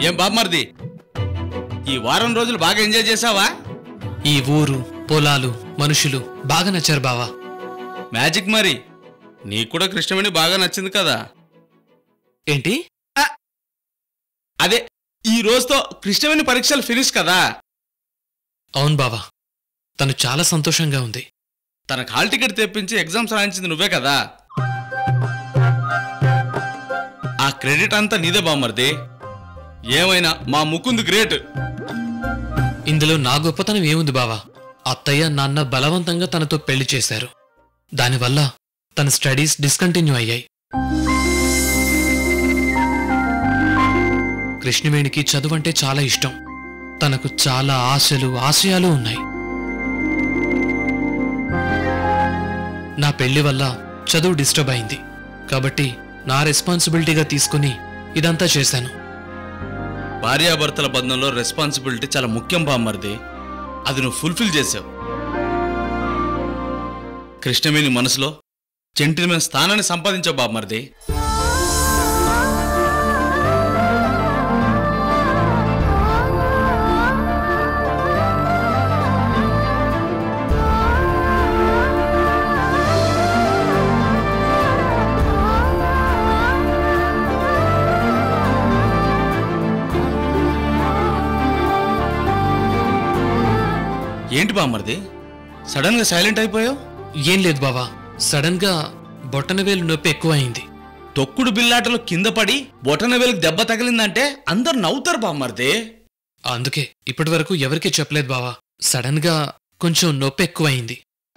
ఏం బామ్మర్ది, ఈ వారం రోజులు బాగా ఎంజాయ్ చేసావా? ఈ ఊరు, పొలాలు, మనుషులు బాగా నచ్చారు బావా. మ్యాజిక్ మరి. నీకు కూడా కృష్ణవేణి బాగా నచ్చింది కదా? ఏంటి? అదే, ఈ రోజుతో కృష్ణవేణి పరీక్షలు ఫినిష్ కదా? అవును బావా, తను చాలా సంతోషంగా ఉంది. తనకు హాల్ టికెట్ తెప్పించి ఎగ్జామ్స్ రాయించింది నువ్వే కదా? ఆ క్రెడిట్ అంతా నీదే బామ్మర్ది. ఏమైనా మా ముకుంద్ గ్రేట్. ఇందులో నా గొప్పతనం ఏముంది బావా? అత్తయ్య నాన్న బలవంతంగా తనతో పెళ్లి చేశారు. దానివల్ల తన స్టడీస్ డిస్కంటిన్యూ అయ్యాయి. కృష్ణవేణికి చదువంటే చాలా ఇష్టం. తనకు చాలా ఆశలు, ఆశయాలు ఉన్నాయి. నా పెళ్లి వల్ల చదువు డిస్టర్బ్ అయింది కాబట్టి నా రెస్పాన్సిబిలిటీగా తీసుకుని ఇదంతా చేశాను. భార్యాభర్తల బంధంలో రెస్పాన్సిబిలిటీ చాలా ముఖ్యం బామ్మర్ది. అది నువ్వు ఫుల్ఫిల్ చేసావు. కృష్ణవేణి మనసులో జెంటిల్మెన్ స్థానాన్ని సంపాదించావు బామ్మర్ది. ఏంటి బామ్మర్ది, సడన్ గా సైలెంట్ అయిపోయావు? ఏం లేదు బావా, సడన్ గా బొట్టనవేలు నొప్పి ఎక్కువ అయింది. తొక్కుడు బిల్లాటలో కింద పడి బొటనవేలుకి దెబ్బ తగిలిందంటే అందరు నవ్వుతారు బామ్మర్ది. అందుకే ఇప్పటి వరకు ఎవరికీ చెప్పలేదు బావా. సడన్ గా కొంచెం నొప్పి ఎక్కువ అయింది.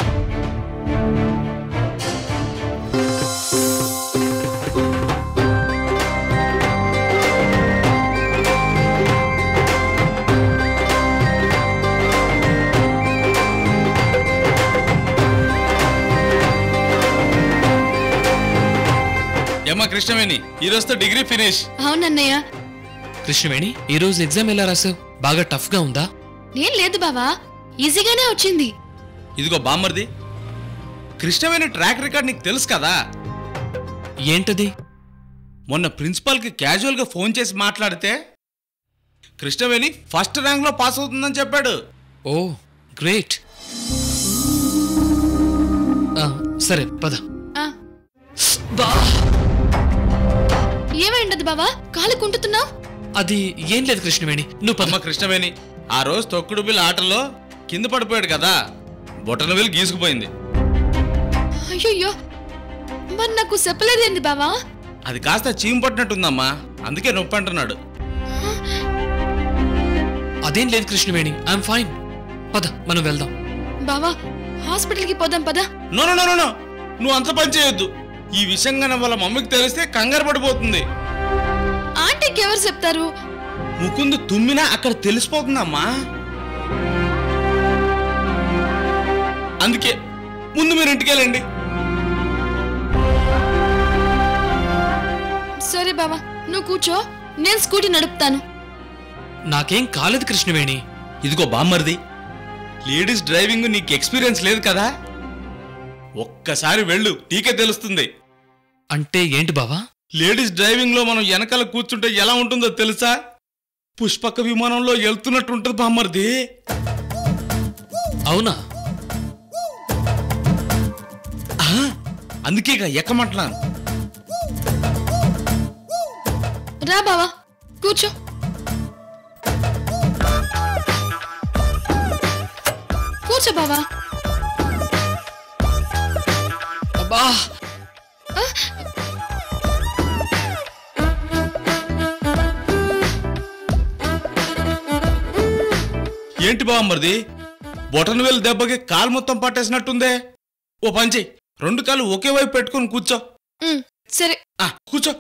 ఏమ్మా కృష్ణవేణి, ఈ రోజుతో డిగ్రీ ఫినిష్. అవునన్నయ్య. కృష్ణవేణి, ఈ రోజు ఎగ్జామ్ ఎలా రాసావు? బాగా టఫ్ గా ఉందా? ఏం లేదు బావా, ఈజీగానే వచ్చింది. ఇదిగో బామ్మర్ది, కృష్ణవేణి ట్రాక్ రికార్డ్ నీకు తెలుసు కదా? ఏంటది? మొన్న ప్రిన్సిపాల్ కి క్యాజువల్ గా ఫోన్ చేసి మాట్లాడితే కృష్ణవేణి ఫస్ట్ ర్యాంక్ లో పాస్ అవుతుందని చెప్పాడు. Oh great. సరే పద. బా, ఏమైండదు బావా, కాలు కుంటున్నావు? అది ఏం లేదు కృష్ణవేణి, నువ్వు పద. అమ్మ కృష్ణవేణి, ఆ రోజు తొక్కుడు బిల్ ఆటల్లో కింద పడిపోయాడు కదా, బొటనవేలు గీసుకుపోయింది. అయ్యో, మరి నాకు చెప్పలేదేంది బావా? అది కాస్త చీము పట్టినట్టుందమ్మా, అందుకే నొప్పి అంటున్నాడు. అదేం లేదు కృష్ణవేణి, ఐఎమ్ ఫైన్. పద మనం వెళ్దాం. బావా, హాస్పిటల్కి పోదాం పద. నో నో నో నో, నువ్వు అంత పని చేయొద్దు. ఈ విషయంగా వాళ్ళ మమ్మీకి తెలిస్తే కంగారు పడిపోతుంది. ఆంటీకి ఎవరు చెప్తారు? ముకుందు తుమ్మినా అక్కడ తెలిసిపోతుందమ్మా. అందుకే ముందు మీరు ఇంటికెళ్ళండి. సరే బావా, నువ్వు కూర్చో, నేను స్కూటీ నడుపుతాను. నాకేం కాలేదు కృష్ణవేణి. ఇదిగో బామ్మర్ది, లేడీస్ డ్రైవింగ్ నీకు ఎక్స్పీరియన్స్ లేదు కదా, ఒక్కసారి వెళ్ళు, నీకే తెలుస్తుంది. అంటే ఏంటి బావా? లేడీస్ డ్రైవింగ్ లో మనం వెనకాల కూర్చుంటే ఎలా ఉంటుందో తెలుసా? పుష్పక విమానంలో వెళ్తున్నట్టు ఉంటుంది బామ్మర్ది. అవునా? అందుకేగా ఎక్కమంటున్నాను. రా బావా, కూర్చో. కూర్చో బావా. అబ్బా, ఏంటి బామ్మర్ది, బొటనవేలు దెబ్బకి కాలు మొత్తం పట్టేసినట్టుందే. ఓ పంచి, రెండు కాళ్ళు ఒకే వైపు పెట్టుకుని కూర్చో. సరే కూర్చో.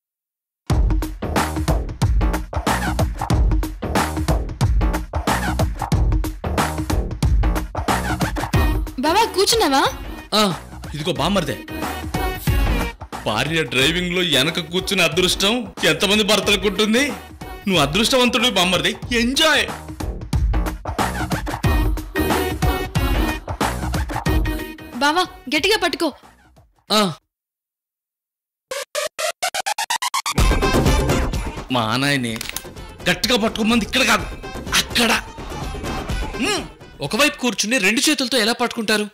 బావా కూర్చున్నావా? ఇదిగో బామ్మర్దే, భార్య డ్రైవింగ్ లో వెనక కూర్చుని అదృష్టం ఎంతమంది భర్తలకు ఉంటుంది. నువ్వు అదృష్టవంతుడు బామ్మర్ది, ఎంజాయ్. బావా గట్టిగా పట్టుకో. మా నాయనే గట్టిగా పట్టుకోమంది ఇక్కడ కాదు, అక్కడ. ఒకవైపు కూర్చుని 2 చేతులతో ఎలా పట్టుకుంటారు?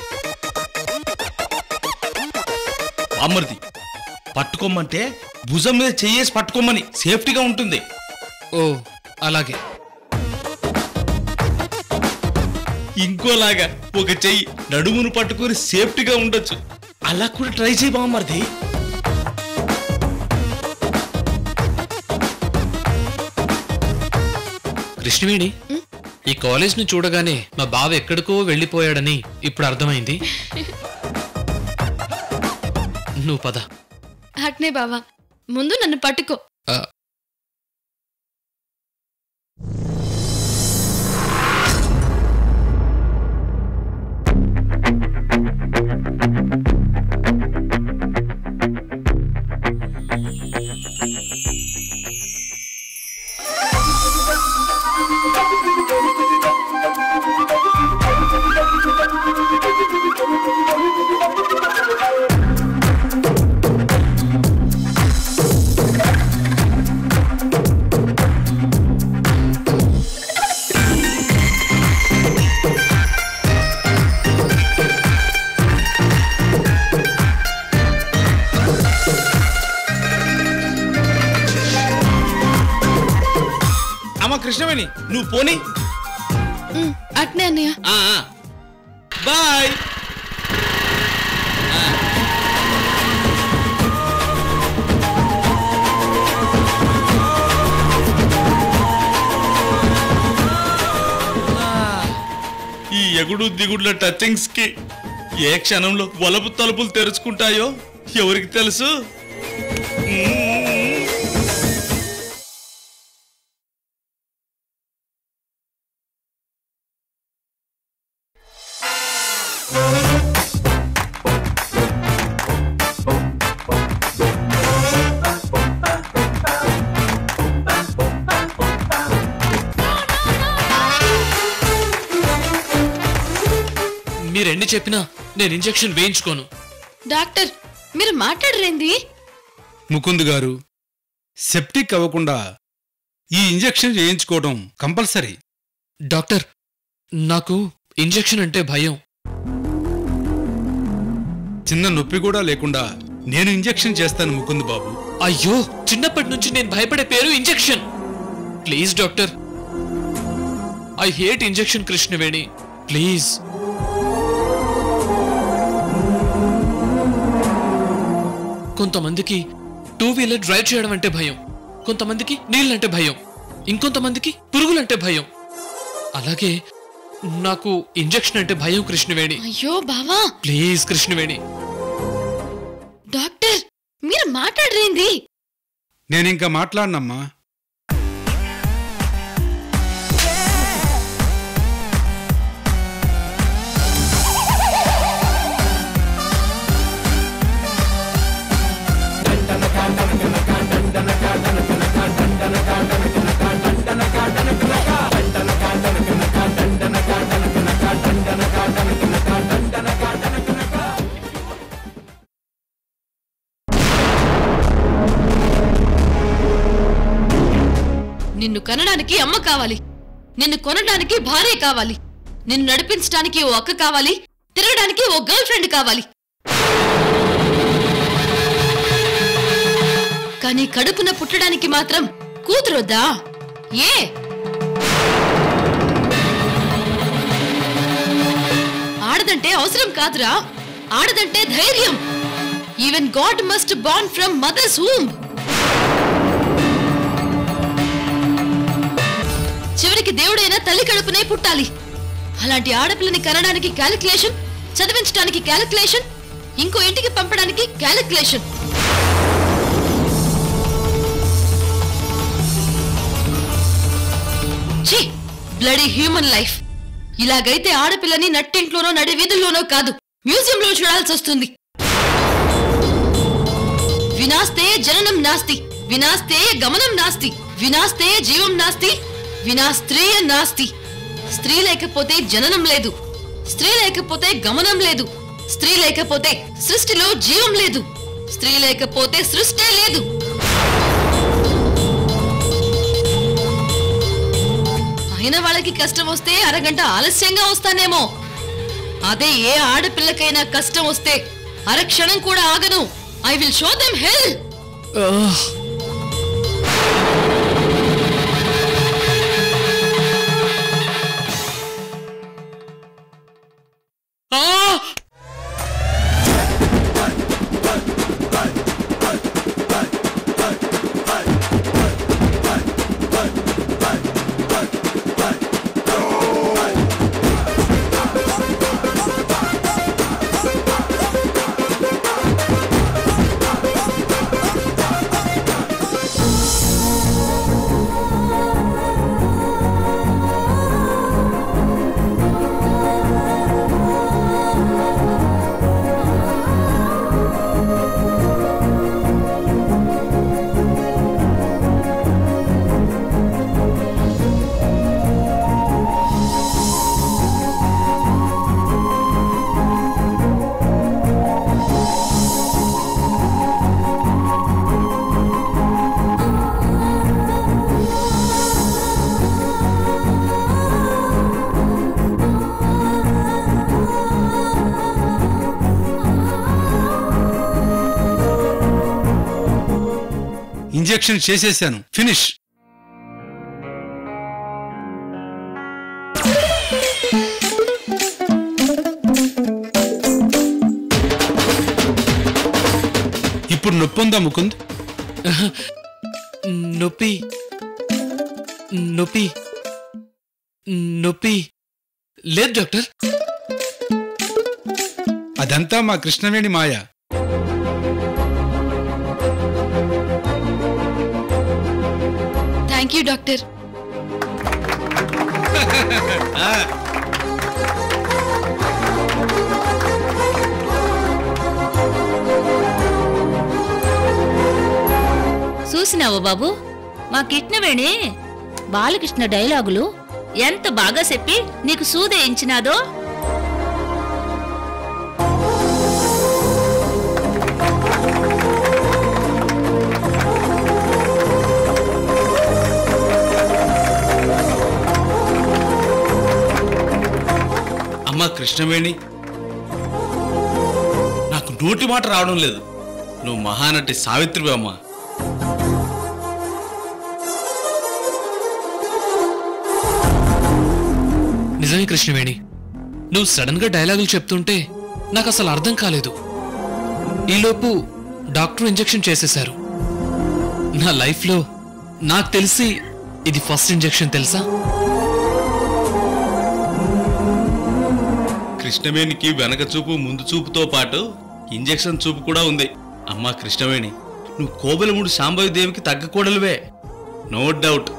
బామ్మర్ది, పట్టుకోమంటే భుజం మీద చెయ్యేసి పట్టుకోమని, సేఫ్టీగా ఉంటుంది. ఓ అలాగే. ఇంకోలాగా ఒక చెయ్యి నడుమును పట్టుకొని సేఫ్టీగా ఉండొచ్చు. అలా కూడా ట్రై చేయి బామ్మర్ది. కృష్ణవేణి, ఈ కాలేజ్ ని చూడగానే మా బావ ఎక్కడికో వెళ్ళిపోయాడని ఇప్పుడు అర్థమైంది. నువ్వు పద. అట్నే బావా, ముందు నన్ను పట్టుకో. కృష్ణవేణి, నువ్వు పోనీ. అట్నే అన్నయ్య. బాయ్. ఈ ఎగుడు దిగుడుల టచింగ్స్ కి ఏ క్షణంలో వలపు తలుపులు తెరుచుకుంటాయో ఎవరికి తెలుసు. మీరెన్ని చెప్పినా నేను ఇంజెక్షన్ వేయించుకోను. డాక్టర్, మీరు మాట్లాడరేంది? ముకుంద్ గారు, సెప్టిక్ అవ్వకుండా ఈ ఇంజెక్షన్ చేయించుకోవడం కంపల్సరీ. డాక్టర్, నాకు ఇంజెక్షన్ అంటే భయం. చిన్న నొప్పి కూడా లేకుండా నేను ఇంజెక్షన్ చేస్తాను ముకుంద్ బాబు. అయ్యో, చిన్నప్పటి నుంచి నేను భయపడే పేరు injection. Please doctor, I hate injection. Krishnaveni please. కొంతమందికి 2 వీలర్ డ్రైవ్ చేయడం అంటే భయం, కొంతమందికి నీళ్ళంటే భయం, ఇంకొంతమందికి పురుగులంటే భయం. అలాగే నాకు ఇంజెక్షన్ అంటే భయం కృష్ణవేణి. అయ్యో బావా, ప్లీజ్ కృష్ణవేణి. డాక్టర్, మీరు మాట్లాడరేంది? నేనింకా మాట్లాడనమ్మా. నిన్ను కనడానికి అమ్మ కావాలి, నిన్ను కొనడానికి భార్య కావాలి, నిన్ను నడిపించడానికి ఓ అక్క కావాలి, తిరగడానికి ఓ గర్ల్ ఫ్రెండ్ కావాలి. కానీ కడుపున పుట్టడానికి మాత్రం కూతురొద్దా? ఏ? ఆడదంటే అవసరం కాదురా, ఆడదంటే ధైర్యం. Even God must born from mother's womb. చివరికి దేవుడైనా తల్లి కడుపునే పుట్టాలి. అలాంటి ఆడపిల్లని కనడానికి క్యాలిక్యులేషన్, చదివించడానికి క్యాలిక్యులేషన్, ఇంకో ఇంటికి పంపడానికి క్యాలిక్యులేషన్. ఛీ, బ్లడీ హ్యూమన్ లైఫ్. ఇలాగైతే ఆడపిల్లని నట్టింట్లోనో నడి వీధుల్లోనో కాదు, మ్యూజియంలో చూడాల్సి వస్తుంది. వినాస్తే జననం నాస్తి, వినాస్తే గమనం నాస్తి, వినాస్తే జీవం నాస్తి, వినా స్త్రీయ నాస్తి. స్త్రీ లేకపోతే జననం లేదు, స్త్రీ లేకపోతే గమనం లేదు, స్త్రీ లేకపోతే సృష్టిలో జీవం లేదు, స్త్రీ లేకపోతే సృష్టే లేదు. అయిన వాళ్ళకి కష్టం వస్తే అరగంట ఆలస్యంగా వస్తానేమో, అదే ఏ ఆడపిల్లకైనా కష్టం వస్తే అరక్షణం కూడా ఆగను. I will show them hell. Injection చేసేసాను, ఫినిష్. ఇప్పుడు నొప్పి ఉందా ముకుంద్? నొప్పి నొప్పి నొప్పి లేదు డాక్టర్. అదంతా మా కృష్ణవేణి మాయ. Thank you doctor. చూసినావు బాబు, మా కృష్ణవేణి బాలకృష్ణ డైలాగులు ఎంత బాగా చెప్పి నీకు సూదేయించినాదో. అమ్మా కృష్ణవేణి, నాకు నోటి మాట రావడం లేదు. నువ్వు మహానటి సావిత్రివి అమ్మా. నిజమే కృష్ణవేణి, నువ్వు సడన్ గా డైలాగులు చెప్తుంటే నాకు అసలు అర్థం కాలేదు. ఈలోపు డాక్టర్ ఇంజెక్షన్ చేసేశారు. నా లైఫ్లో నాకు తెలిసి ఇది ఫస్ట్ ఇంజెక్షన్ తెలుసా? కృష్ణవేణికి వెనక చూపు ముందు చూపుతో పాటు ఇంజెక్షన్ చూపు కూడా ఉంది. అమ్మా కృష్ణవేణి, నువ్వు కోబెలమూడి శాంభవి దేవికి తగ్గకూడలువే, నో డౌట్.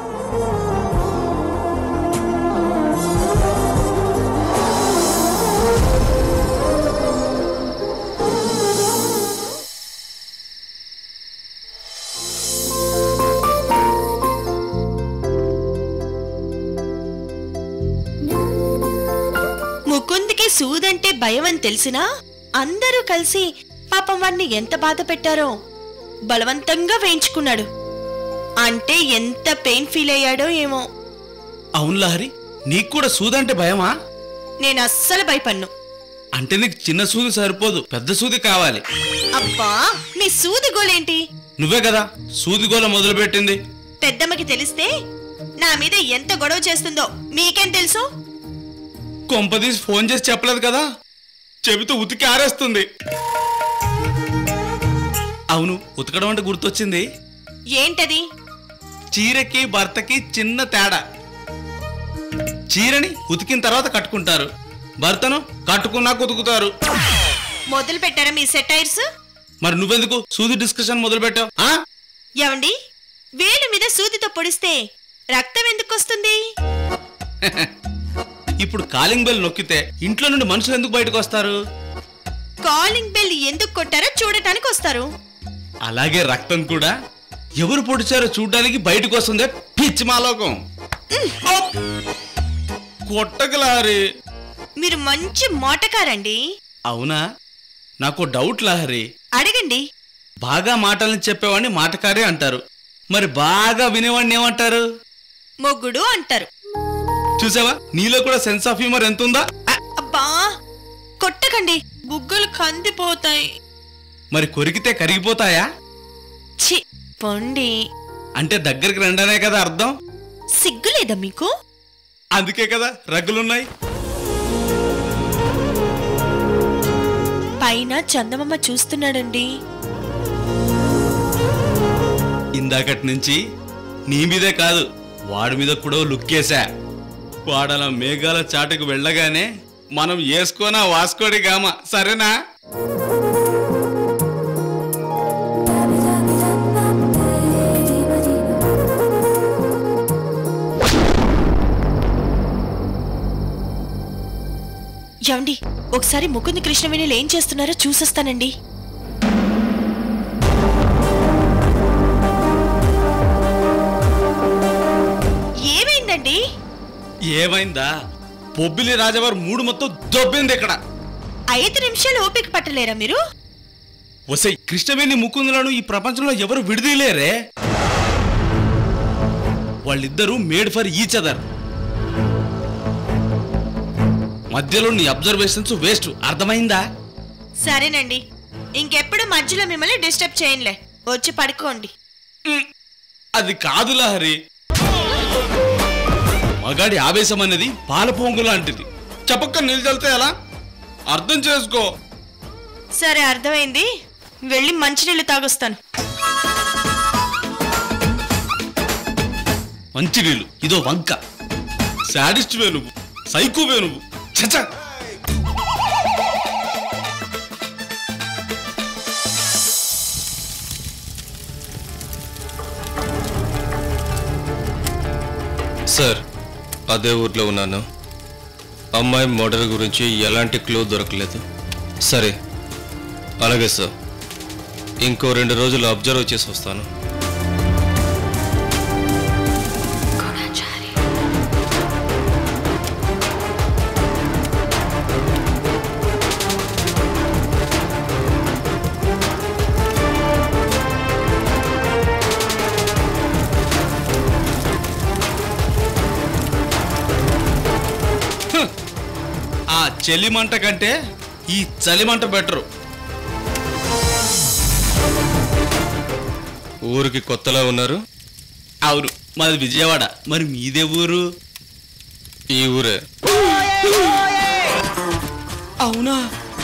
ముకుంద్కి సూదంటే భయం అని తెలిసినా అందరూ కలిసి పాపం వాణ్ణి ఎంత బాధ పెట్టారో. బలవంతంగా వేయించుకున్నాడు. అంటే ఎంత పెయిన్ ఫీల్ అయ్యాడో ఏమో. అవును లహరి, నీకు కూడా సూదంటే భయమా? నేను అస్సలు భయపడ్ను. అంటే నీకు చిన్న సూది సరిపోదు, పెద్ద సూది కావాలి. అబ్బా, మీ సూది గోలేంటి? నువ్వే కదా సూది గోల మొదలుపెట్టింది. పెద్దమ్మకి తెలిస్తే నా మీద ఎంత గొడవ చేస్తుందో మీకేం తెలుసు? కొంపదీసి ఫోన్ చేసి చెప్పలేదు కదా, చెబితే ఉతికి ఆరేస్తుంది. అవును, ఉతకడం అంటే గుర్తొచ్చింది. ఏంటది? చీరకి భర్తకి చిన్న తేడా. చీరని ఉతికిన తర్వాత కట్టుకుంటారు, భర్తను కట్టుకున్నాక ఉతుకుతారు. మొదలు పెట్టారా మీ సెటైర్స్? మరి నువ్వెందుకు సూది డిస్కషన్ మొదలు పెట్టావు? ఏమండి, వేలు మీద సూదితో పొడిస్తే రక్తం ఎందుకు వస్తుంది? ఇప్పుడు కాలింగ్ బెల్ నొక్కితే ఇంట్లో నుండి మనుషులు ఎందుకు బయటకు వస్తారు? కాలింగ్ బెల్ ఎందుకు కొట్టారో చూడటానికి వస్తారు. అలాగే రక్తం కూడా ఎవరు పొడిచారో చూడడానికి బయటకు వస్తుందే పిచ్చి మాలోకం. కొట్టగలారి, మీరు మంచి మోటకారండి. అవునా? నాకు డౌట్ లహరి. అడగండి. బాగా మాటల్ని చెప్పేవాడిని మాటకారే అంటారు, మరి బాగా వినేవాడిని ఏమంటారు? మొగ్గుడు అంటారు. చూసావా నీలో కూడా సెన్స్ ఆఫ్ హ్యూమర్ ఎంత ఉందా? అబ్బా కొట్టకండి, బుగ్గలు కందిపోతాయి. మరి కొరికితే కరిగిపోతాయా? చి పొండి. అంటే దగ్గరికి రండనే కదా అర్థం. సిగ్గులేదా మీకు? అందుకే కదా రగ్గులున్నాయి. పైన చందమామ చూస్తున్నాడండి. ఇందాకటి నుంచి నీ మీదే కాదు వాడి మీద కూడా లుక్కేశా. వాడలా మేఘాల చాటుకు వెళ్ళగానే మనం వేసుకోనా వాసుకోడి గామ. సరేనా? ఏమండి, ఒకసారి ముకుంద్ కృష్ణవేణిలు ఏం చేస్తున్నారో చూసొస్తానండి. ఏమైందండి? ఏమైందా? బొబ్బిలి రాజవారు మూడు మొత్తం దొబ్బింది ఇక్కడ. 5 నిమిషాలు ఓపిక పట్టలేరా మీరు? వసై కృష్ణవేణి ముకుందులను ఈ ప్రపంచంలో ఎవరు విడిదీలేరే. వాళ్ళిద్దరూ మేడ్ ఫర్ ఈచ్ అదర్. మధ్యలో నీ అబ్జర్వేషన్స్ వేస్ట్. అర్థమైందా? సరేనండి, ఇంకెప్పుడు మధ్యలో మిమ్మల్ని డిస్టర్బ్ చేయనులే. వచ్చి పడుకోండి. అది కాదు లహరి. మగాడి ఆవేశం అనేది పాల పొంగు లాంటిది. చెప్పక్క నిల్చల్తే ఎలా? అర్థం చేసుకో. సరే అర్థమైంది, వెళ్ళి మంచినీళ్ళు తాగొస్తాను. మంచినీళ్ళు ఇదో వంక. శాడిస్ట్ వే నువ్వు, సైకో వే నువ్వు. చచ్చ. సార్, అదే ఊర్లో ఉన్నాను. అమ్మాయి మర్డర్ గురించి ఎలాంటి క్లూ దొరకలేదు. సరే అలాగే సార్, ఇంకో 2 రోజులు అబ్జర్వ్ చేసి వస్తాను. ఆ చెలిమంట కంటే ఈ చలిమంట బెటరు. ఊరికి కొత్తలా ఉన్నారు? అవును, మాది విజయవాడ. మరి మీదే ఊరు? ఈ ఊరే. అవునా?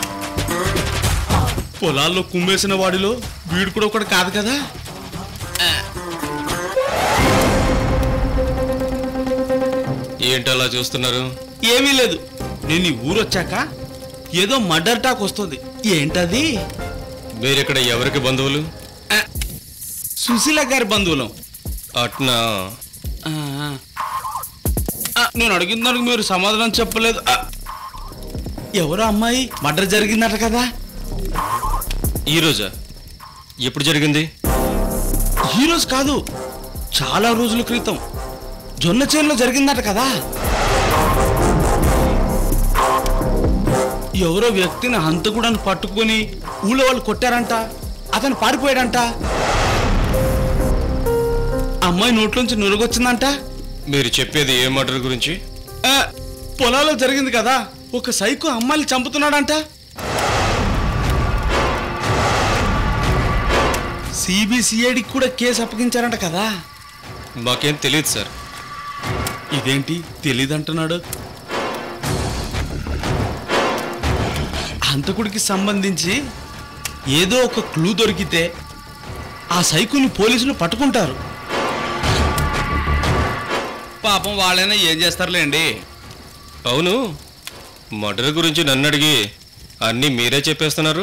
పొలాల్లో కుమ్మేసిన వాడిలో వీడు కూడా ఒకటి కాదు కదా? ఏంటలా చూస్తున్నారు? ఏమీ లేదు. నేను ఈ ఊరు వచ్చాక ఏదో మర్డర్ టాక్ వస్తుంది. ఏంటది? మీరిక్కడ ఎవరికి బంధువులు? సుశీల గారి బంధువులం. అట్నా? నేను అడిగిన దానికి మీరు సమాధానం చెప్పలేదు. ఎవరో అమ్మాయి మర్డర్ జరిగిందట కదా? ఈరోజా? ఎప్పుడు జరిగింది? ఈరోజు కాదు, చాలా రోజుల క్రితం జొన్న చేనులో జరిగిందట కదా? ఎవరో వ్యక్తిని హంతకుడని పట్టుకుని ఊళ్ళో వాళ్ళు కొట్టారంట. అతను పారిపోయాడంట. అమ్మాయి నోట్లోంచి నురగొచ్చిందంట. మీరు చెప్పేది ఏ మర్డర్ గురించి? పొలాల్లో జరిగింది కదా, ఒక సైకో అమ్మాయిని చంపుతున్నాడంట. సిబిసిఐడికి కూడా కేసు అప్పగించారంట కదా? మాకేం తెలియదు సార్. ఇదేంటి తెలీదంటున్నాడు? హంతకుడికి సంబంధించి ఏదో ఒక క్లూ దొరికితే ఆ సైకుని పోలీసులు పట్టుకుంటారు. పాపం వాళ్ళైనా ఏం చేస్తారులేండి. అవును, మర్డర్ గురించి నన్ను అడిగి అన్నీ మీరే చెప్పేస్తున్నారు.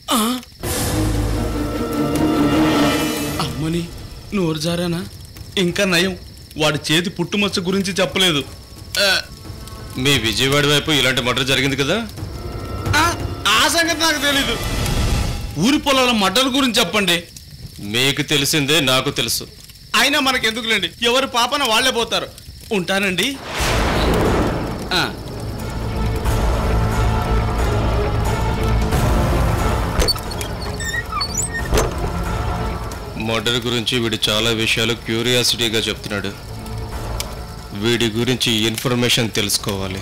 అమ్మని నోరు జారానా? ఇంకా నయం, వాడి చేతి పుట్టుమచ్చ గురించి చెప్పలేదు. మీ విజయవాడ వైపు ఇలాంటి మర్డర్ జరిగింది కదా? ఆ సంగతి నాకు తెలీదు. ఊరి పొలాల మర్డర్ గురించి చెప్పండి. మీకు తెలిసిందే నాకు తెలుసు. అయినా మనకెందుకులేండి, ఎవరి పాపన వాళ్లే పోతారు. ఉంటానండి. మర్డర్ గురించి వీడు చాలా విషయాలు క్యూరియాసిటీగా చెప్తున్నాడు. వీడి గురించి ఇన్ఫర్మేషన్ తెలుసుకోవాలి.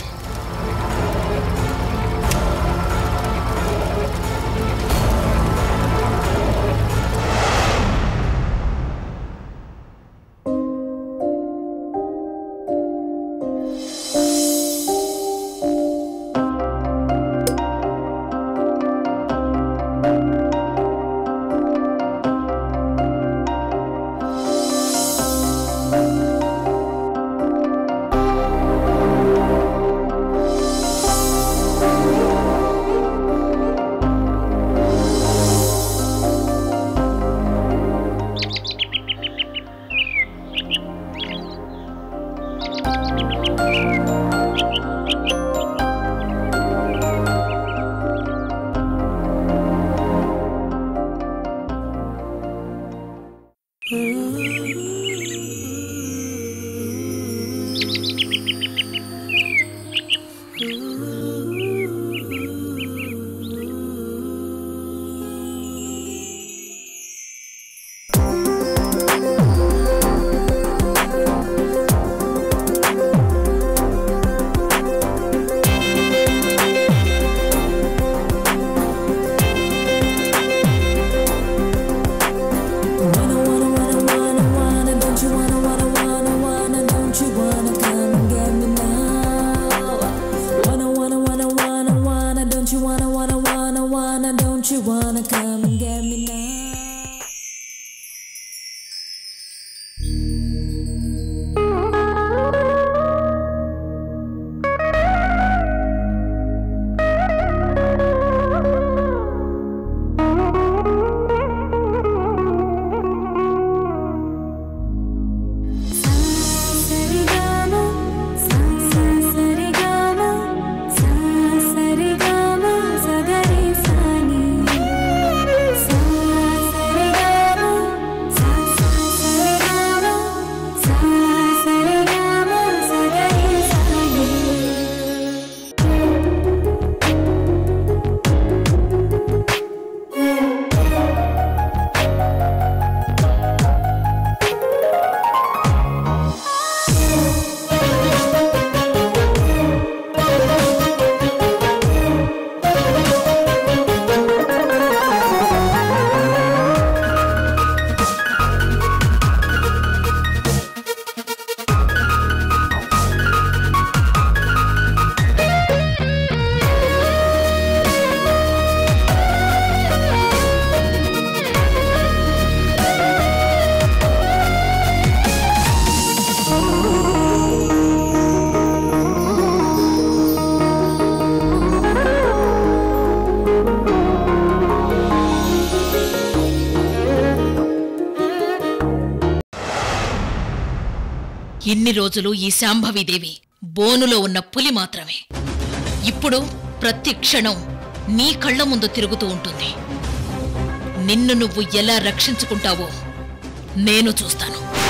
ఇన్ని రోజులు ఈ శాంభవీదేవి బోనులో ఉన్న పులి మాత్రమే. ఇప్పుడు ప్రతి క్షణం నీ కళ్ళ ముందు తిరుగుతూ ఉంటుంది. నిన్ను నువ్వు ఎలా రక్షించుకుంటావో నేను చూస్తాను.